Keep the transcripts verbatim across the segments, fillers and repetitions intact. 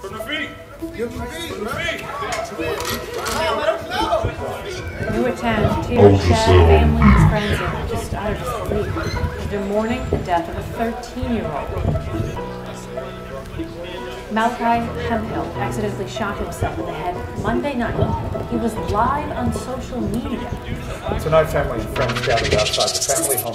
From the feet. Give him the feet, right? New at ten, tears shed, family and friends are just out of sleep. They're mourning the death of a thirteen-year-old. Malachi Hemphill accidentally shot himself in the head Monday night. He was live on social media. Tonight, family and friends gathered outside the family home.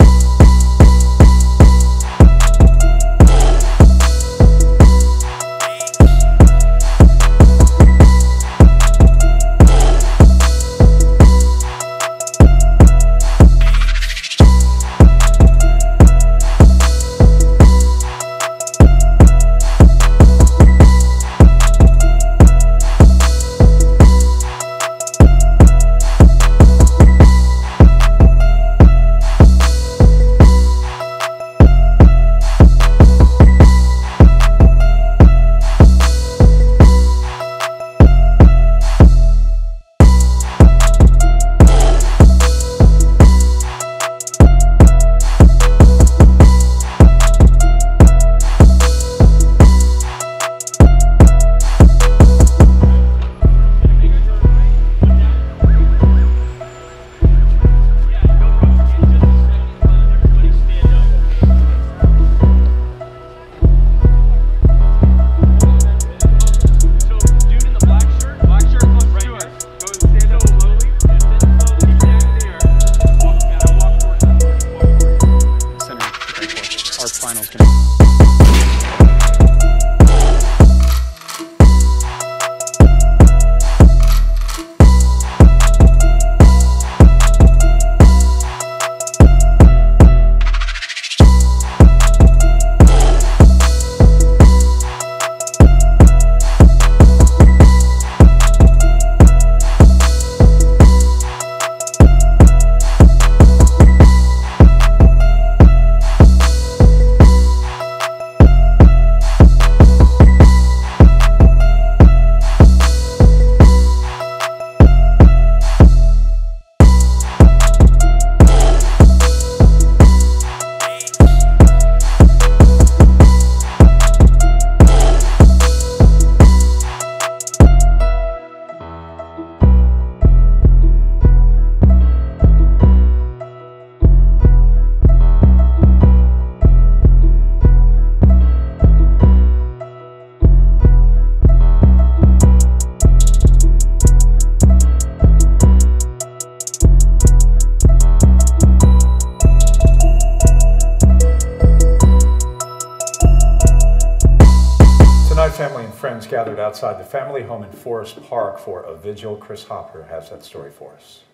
Family and friends gathered outside the family home in Forest Park for a vigil. Chris Hopper has that story for us.